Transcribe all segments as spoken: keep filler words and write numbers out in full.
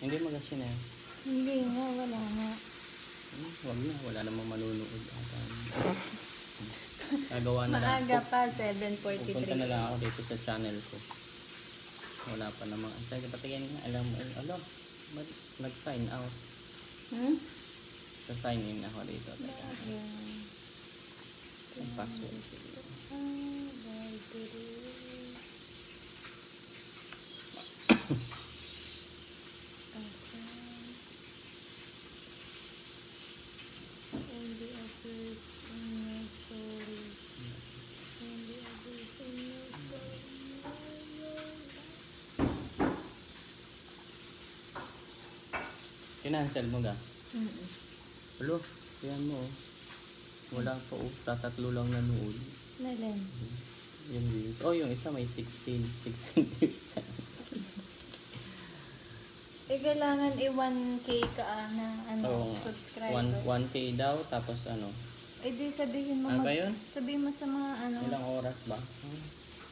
Hindi magasin eh. Hindi nga, wala nga. Hmm, wag na, wala namang manunood ata. Gagawa na lang. Maaga pa, seven Pupunta forty-three. na lang ako dito sa channel ko. Wala pa namang. Ay, patingin nga, alam mo, alam, nag-sign out. Hmm? Sa-sign in ako dito. Teka. Ayan. Ang password. Ah, bakery. Only a person knows story. Only a person knows story. Kinancel mo ga? Mm-mm. Hello, yan mo. Oh. Wala pa oh, tatatlo lang nanood. Nalin? Yung views. Oh, yung isa may sixteen. sixteen views. Eh, kailangan i one K ka ah, na ano, Oo nga. subscriber. one K daw, tapos ano? Eh, di sabihin mo, Ano mag, ba yun? sabihin mo sa mga ano, Ilang oras ba? Hmm.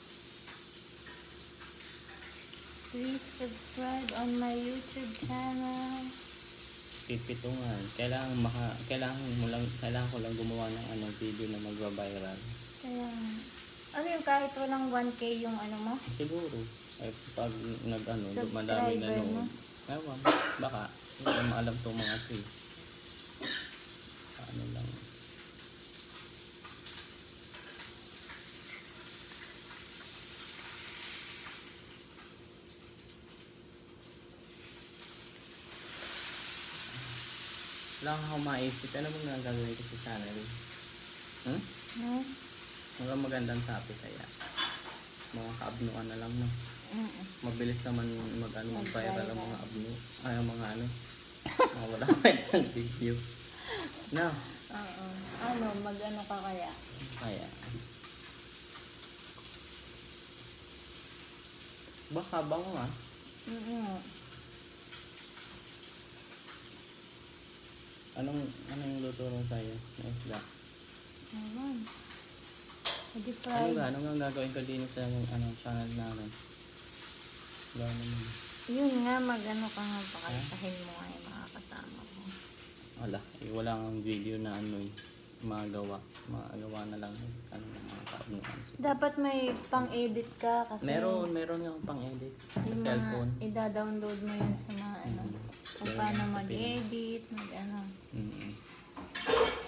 please subscribe on my YouTube channel. Pipitungan. Kailangan maka, kailangan mo lang, kailangan ko lang gumawa ng ano, video na magba-viral. Kaya, ano yung kahit walang one K yung ano mo? Siguro. Ay, pag nag-ano, madami Subscriber mo? nanood. Ewan, baka. Hindi ko maalam itong mga ito eh. Ano lang. Wala akong maisip. Ano mo nga gagawin ko sa channel? Hmm? Hmm? Mga magandang topic kaya. Mga kaabnuan na lang, no? Mm-mm. Mabilis naman mag-ano, mag-viral ang mga abnu. Ay, ang mga ano. Mga wala ng video. No? Oo. Ano, mag-ano ka kaya? Kaya. Baka bango ah. Mm-mm. Anong, anong luto mo sa'yo? Na isda? Naman. Hindi Ano fried. nga? Ano nga gagawin ko din sa ano, channel namin? Wala naman. Yun nga, mag-ano ka nga, pakalitahin mo nga yung mga kasama mo. Wala. Eh, wala nga video na ano eh. Magawa. Magawa na lang. Ano na mga kaabnuan. Dapat may pang-edit ka kasi Meron, meron yung pang-edit sa yung cellphone. mga ida-download mo yun sa mga ano, Mm. kung Meron paano yan sa mag-edit, mag-ano. Mm-hmm.